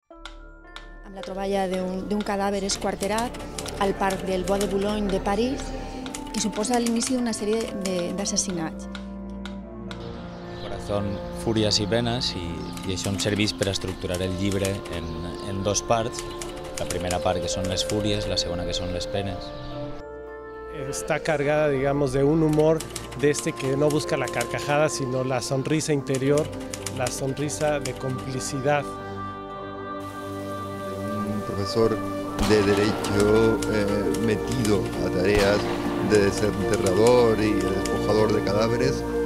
Amb la troballa d'un cadàver esquarterat al parc del Bois de Boulogne de París, que suposa l'inici d'una sèrie d'assassinats. Corazón, fúries i penes, i això em serveix per estructurar el llibre en dos parts. La primera part que són les fúries, la segona que són les penes. Está cargada, digamos, de un humor de que no busca la carcajada, sino la sonrisa interior, la sonrisa de complicidad. Un profesor de Derecho metido a tareas de desenterrador y despojador de cadáveres.